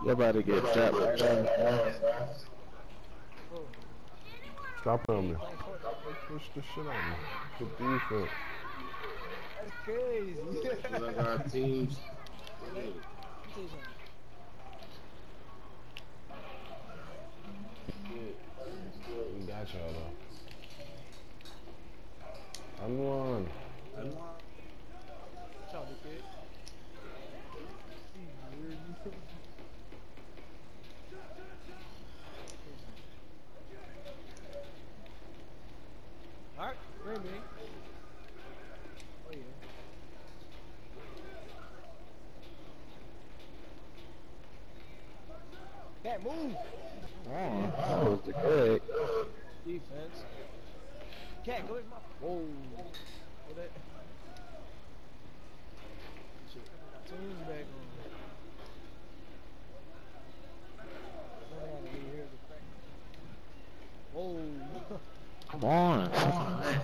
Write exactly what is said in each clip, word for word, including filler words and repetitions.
You're about to get trapped right now. Oh, Stop you on me. ain't playing Fortnite. They pushed the shit on me. Good defense. That's crazy. Cause I got teams. Let me tell you something. Shit. We got y'all though. I'm one. I'm Watch out, big kid. You heard me? Alright, bring me. Oh yeah. Can't move. Oh, that was the Greg. Defense. Can't go in my. Whoa. Hold that. Shit. Teams back on. Running out of here. The crack. Whoa. Come on. Come on, man.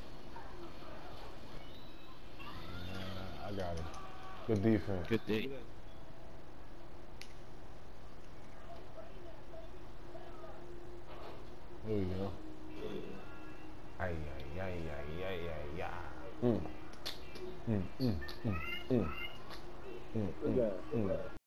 I got it. Good defense. Good day.